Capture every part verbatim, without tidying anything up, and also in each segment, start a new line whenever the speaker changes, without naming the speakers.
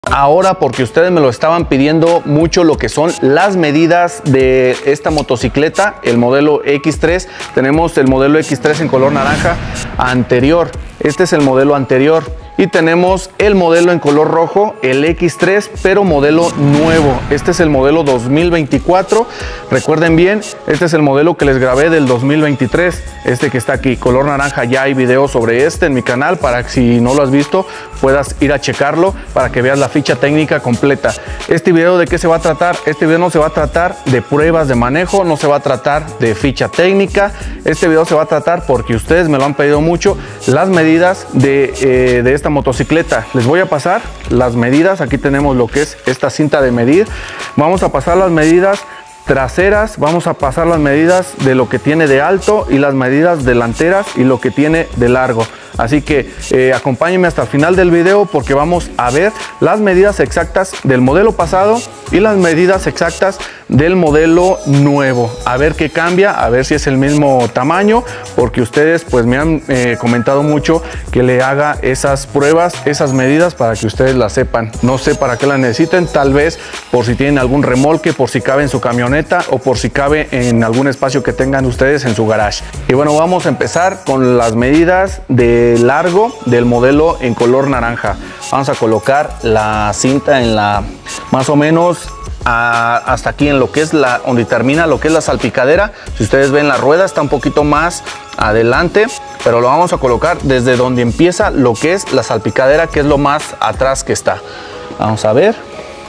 Ahora, porque ustedes me lo estaban pidiendo mucho, lo que son las medidas de esta motocicleta, el modelo equis tres. Tenemos el modelo equis tres en color naranja anterior. Este es el modelo anterior. Y tenemos el modelo en color rojo, el equis tres, pero modelo nuevo. Este es el modelo dos mil veinticuatro. Recuerden bien, este es el modelo que les grabé del dos mil veintitrés. Este que está aquí, color naranja. Ya hay video sobre este en mi canal para que, si no lo has visto, puedas ir a checarlo para que veas la ficha técnica completa. Este video, ¿de qué se va a tratar? Este video no se va a tratar de pruebas de manejo, no se va a tratar de ficha técnica. Este video se va a tratar, porque ustedes me lo han pedido mucho, las medidas de, eh, de esta motocicleta. Les voy a pasar las medidas. Aquí tenemos lo que es esta cinta de medir. Vamos a pasar las medidas traseras, vamos a pasar las medidas de lo que tiene de alto y las medidas delanteras y lo que tiene de largo. Así que eh, acompáñenme hasta el final del video, porque vamos a ver las medidas exactas del modelo pasado y las medidas exactas del modelo nuevo. A ver qué cambia, a ver si es el mismo tamaño, porque ustedes pues me han eh, comentado mucho que le haga esas pruebas, esas medidas, para que ustedes las sepan. No sé para qué las necesiten, tal vez por si tienen algún remolque, por si cabe en su camioneta o por si cabe en algún espacio que tengan ustedes en su garage. Y bueno, vamos a empezar con las medidas de largo del modelo en color naranja. Vamos a colocar la cinta en la más o menos a, hasta aquí, en lo que es la donde termina lo que es la salpicadera. Si ustedes ven, la rueda está un poquito más adelante, pero lo vamos a colocar desde donde empieza lo que es la salpicadera, que es lo más atrás que está. Vamos a ver.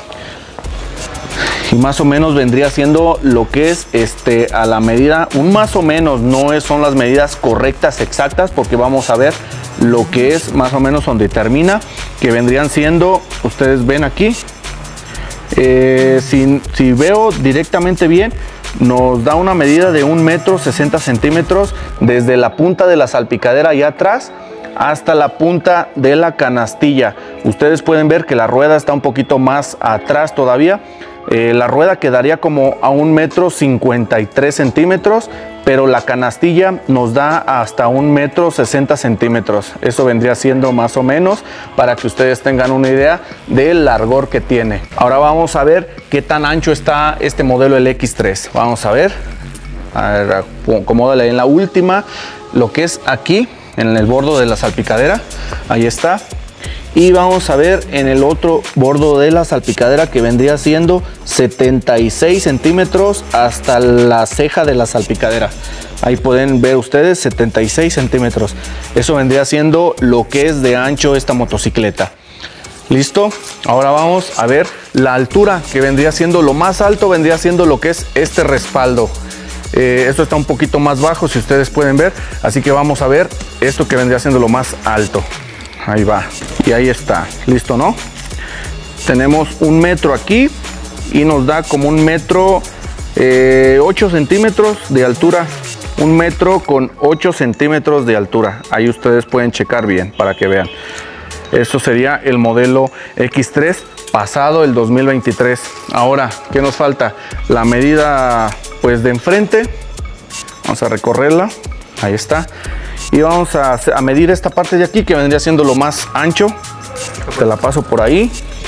Y más o menos vendría siendo lo que es este a la medida, un más o menos, no es, son las medidas correctas exactas, porque vamos a ver lo que es más o menos donde termina, que vendrían siendo, ustedes ven aquí, eh, si, si veo directamente bien, nos da una medida de un metro sesenta centímetros desde la punta de la salpicadera allá atrás hasta la punta de la canastilla. Ustedes pueden ver que la rueda está un poquito más atrás todavía. Eh, la rueda quedaría como a un metro cincuenta y tres centímetros, pero la canastilla nos da hasta un metro sesenta centímetros. Eso vendría siendo más o menos, para que ustedes tengan una idea del largor que tiene. Ahora vamos a ver qué tan ancho está este modelo, el equis tres. Vamos a ver, a ver, acomódale en la última, lo que es aquí en el borde de la salpicadera, ahí está. Y vamos a ver en el otro borde de la salpicadera, que vendría siendo setenta y seis centímetros hasta la ceja de la salpicadera. Ahí pueden ver ustedes setenta y seis centímetros. Eso vendría siendo lo que es de ancho esta motocicleta. ¿Listo? Ahora vamos a ver la altura, que vendría siendo lo más alto, vendría siendo lo que es este respaldo. Eh, esto está un poquito más bajo, si ustedes pueden ver. Así que vamos a ver esto, que vendría siendo lo más alto. Ahí va, y ahí está, listo, ¿no? Tenemos un metro aquí y nos da como un metro eh, ocho centímetros de altura, un metro con ocho centímetros de altura. Ahí ustedes pueden checar bien para que vean. Esto sería el modelo equis tres pasado, el dos mil veintitrés. Ahora, ¿qué nos falta? La medida pues de enfrente. Vamos a recorrerla, ahí está. Y vamos a, a medir esta parte de aquí, que vendría siendo lo más ancho. Te la paso por ahí,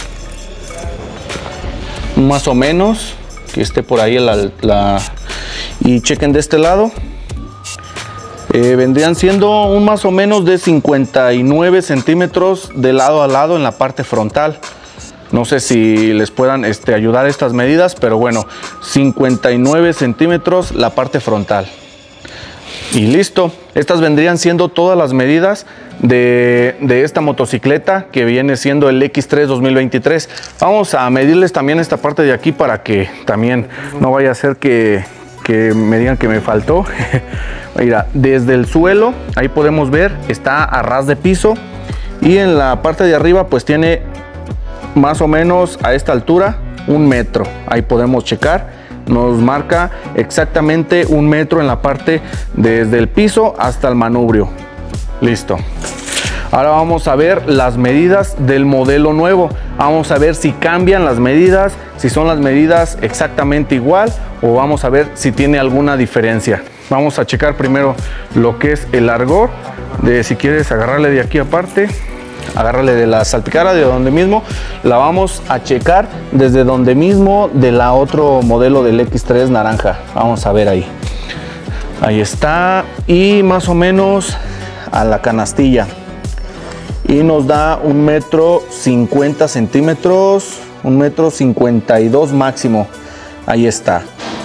más o menos, que esté por ahí la, la y chequen de este lado. Eh, vendrían siendo un más o menos de cincuenta y nueve centímetros de lado a lado en la parte frontal. No sé si les puedan este, ayudar estas medidas, pero bueno, cincuenta y nueve centímetros la parte frontal. Y listo, estas vendrían siendo todas las medidas de, de esta motocicleta, que viene siendo el equis tres dos mil veintitrés. Vamos a medirles también esta parte de aquí, para que también no vaya a ser que, que me digan que me faltó. Mira, desde el suelo, ahí podemos ver, está a ras de piso, y en la parte de arriba pues tiene más o menos a esta altura un metro. Ahí podemos checar. Nos marca exactamente un metro en la parte desde el piso hasta el manubrio. Listo. Ahora vamos a ver las medidas del modelo nuevo. Vamos a ver si cambian las medidas, si son las medidas exactamente igual, o vamos a ver si tiene alguna diferencia. Vamos a checar primero lo que es el largor, de si quieres agarrarle de aquí aparte. agárrale de la salpicadera de donde mismo, la vamos a checar desde donde mismo de la otro modelo del equis tres naranja. Vamos a ver ahí. Ahí está, y más o menos a la canastilla. Y nos da un metro cincuenta centímetros, un metro cincuenta y dos máximo. Ahí está.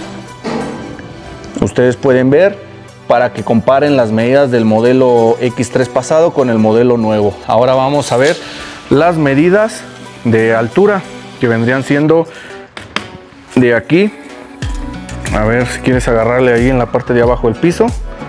Ustedes pueden ver para que comparen las medidas del modelo equis tres pasado con el modelo nuevo. Ahora vamos a ver las medidas de altura que vendrían siendo de aquí. A ver si quieres agarrarle ahí en la parte de abajo del piso.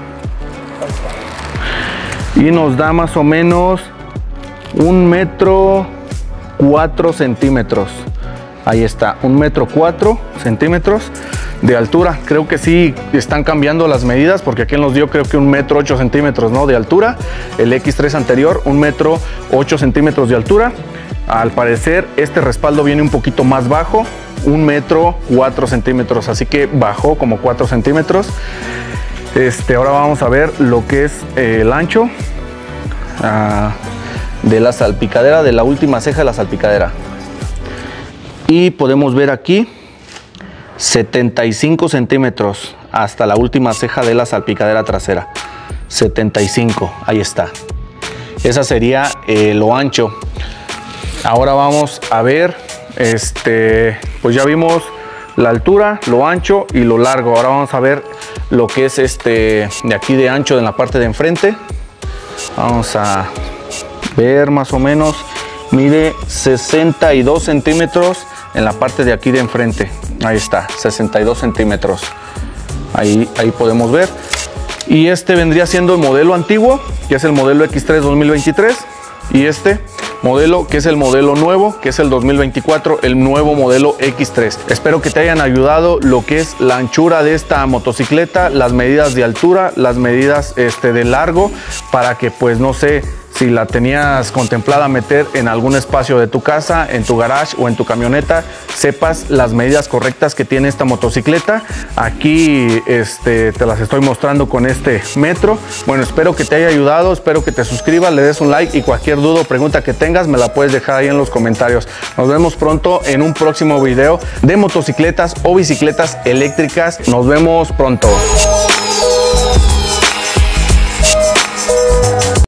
Y nos da más o menos un metro cuatro centímetros. Ahí está, un metro cuatro centímetros de altura. Creo que sí están cambiando las medidas, porque aquí nos dio creo que un metro ocho centímetros, ¿no?, de altura. El equis tres anterior, un metro ocho centímetros de altura. Al parecer este respaldo viene un poquito más bajo, un metro cuatro centímetros, así que bajó como cuatro centímetros. Este, ahora vamos a ver lo que es eh, el ancho uh, de la salpicadera, de la última ceja de la salpicadera. Y podemos ver aquí setenta y cinco centímetros hasta la última ceja de la salpicadera trasera. setenta y cinco, ahí está. Esa sería eh, lo ancho. Ahora vamos a ver, este, pues ya vimos la altura, lo ancho y lo largo. Ahora vamos a ver lo que es este de aquí de ancho en la parte de enfrente. Vamos a ver más o menos, mide sesenta y dos centímetros en la parte de aquí de enfrente. Ahí está, sesenta y dos centímetros. Ahí, ahí podemos ver. Y este vendría siendo el modelo antiguo, que es el modelo equis tres dos mil veintitrés. Y este modelo, que es el modelo nuevo, que es el dos mil veinticuatro, el nuevo modelo equis tres. Espero que te hayan ayudado lo que es la anchura de esta motocicleta, las medidas de altura, las medidas este, de largo, para que pues no sé si la tenías contemplada meter en algún espacio de tu casa, en tu garage o en tu camioneta, sepas las medidas correctas que tiene esta motocicleta. Aquí este, te las estoy mostrando con este metro. Bueno, espero que te haya ayudado, espero que te suscribas, le des un like, y cualquier duda o pregunta que tengas me la puedes dejar ahí en los comentarios. Nos vemos pronto en un próximo video de motocicletas o bicicletas eléctricas. Nos vemos pronto.